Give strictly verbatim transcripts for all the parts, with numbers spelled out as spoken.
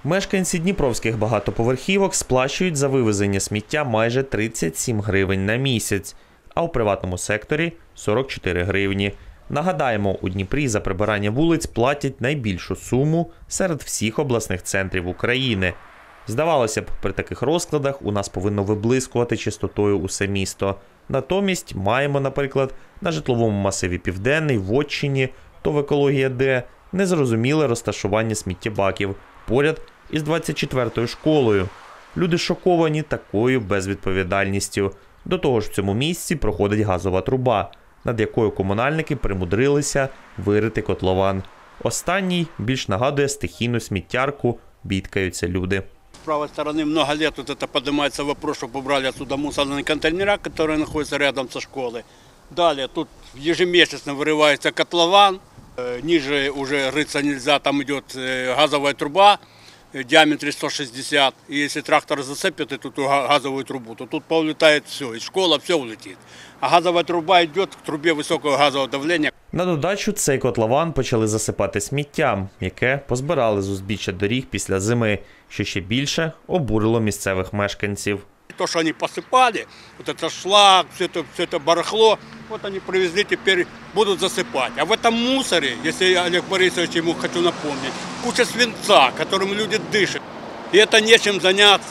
Мешканці дніпровських багатоповерхівок сплачують за вивезення сміття майже тридцять сім гривень на місяць, а у приватному секторі – сорок чотири гривні. Нагадаємо, у Дніпрі за прибирання вулиць платять найбільшу суму серед всіх обласних центрів України. Здавалося б, при таких розкладах у нас повинно виблискувати чистотою усе місто. Натомість маємо, наприклад, на житловому масиві Південний, в Отчині, ТОВ «Екологія Д» незрозуміле розташування сміттєбаків поряд із двадцять четвертою школою. Люди шоковані такою безвідповідальністю. До того ж, в цьому місці проходить газова труба, над якою комунальники примудрилися вирити котлован. Останній більш нагадує стихійну сміттярку, бідкаються люди. С правой стороны много лет вот это поднимается вопрос, чтобы убрали отсюда мусорные контейнера, которые находятся рядом со школой. Далее тут ежемесячно вырывается котлован, ниже уже рыться нельзя, там идет газовая труба в диаметре сто шестьдесят. И если трактор зацепит эту газовую трубу, то тут поулетает все, и школа все улетит. А газовая труба идет к трубе высокого газового давления. На додачу цей котлован почали засипати сміттям, яке позбирали з узбіччя доріг після зими, що ще більше обурило місцевих мешканців. То, что они посыпали, вот это шлак, все это, все это барахло, вот они привезли, теперь будут засыпать. А в этом мусоре, если я, Олег Борисович, ему хочу напомнить, куча свинца, которым люди дышат. И это нечем заняться.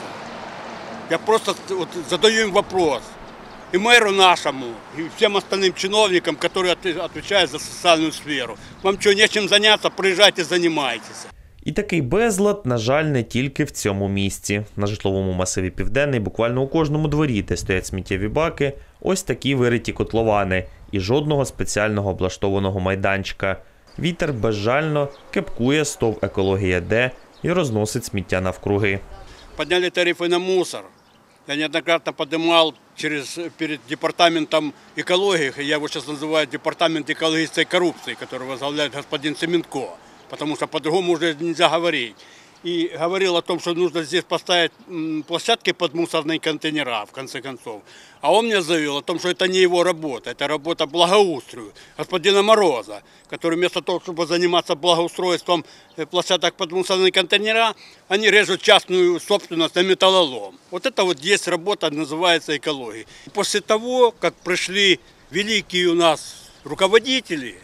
Я просто вот задаю им вопрос. И мэру нашему, и всем остальным чиновникам, которые отвечают за социальную сферу. Вам что, нечем заняться, приезжайте, занимайтесь. І такий безлад, на жаль, не тільки в цьому місці. На житловому масиві Південний буквально у кожному дворі, де стоять сміттєві баки, ось такі вириті котловани і жодного спеціального облаштованого майданчика. Вітер безжально кепкує ТОВ «Екологія Д» і розносить сміття навкруги. Подняли тарифы на мусор. Я неоднократно поднимал через, перед департаментом экологии, я его сейчас называю департамент экологической коррупции, который возглавляет господин Семенко. Потому что по-другому уже нельзя говорить. И говорил о том, что нужно здесь поставить площадки под мусорные контейнера, в конце концов. А он мне заявил о том, что это не его работа, это работа благоустрою господина Мороза, который вместо того, чтобы заниматься благоустройством площадок под мусорные контейнера, они режут частную собственность на металлолом. Вот это вот есть работа, называется экологией. После того, как пришли великие у нас руководители,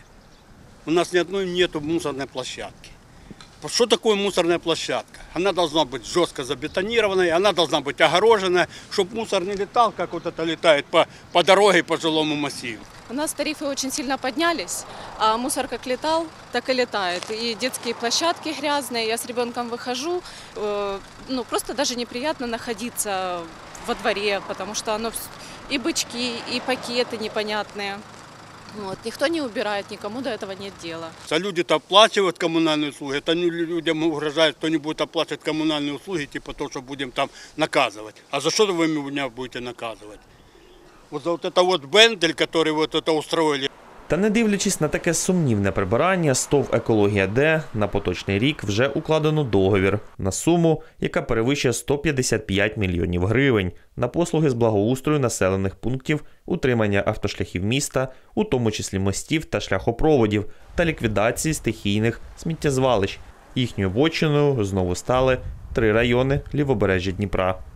у нас ни одной нету мусорной площадки. Что такое мусорная площадка? Она должна быть жестко забетонированной, она должна быть огороженная, чтобы мусор не летал, как вот это летает по, по дороге, по жилому массиву. У нас тарифы очень сильно поднялись, а мусор как летал, так и летает. И детские площадки грязные, я с ребенком выхожу, э, ну просто даже неприятно находиться во дворе, потому что оно и бычки, и пакеты непонятные. Вот. Никто не убирает, никому до этого нет дела. А люди-то оплачивают коммунальные услуги, это людям угрожает, кто не будет оплачивать коммунальные услуги, типа то, что будем там наказывать. А за что вы меня будете наказывать? Вот за вот это вот бендель, который вот это устроили. Та не дивлячись на таке сумнівне прибирання, ТОВ «Екологія Д» на поточний рік вже укладено договір на суму, яка перевищує сто п'ятдесят п'ять мільйонів гривень на послуги з благоустрою населених пунктів, утримання автошляхів міста, у тому числі мостів та шляхопроводів, та ліквідації стихійних сміттєзвалищ. Їхньою вотчиною знову стали три райони лівобережжя Дніпра.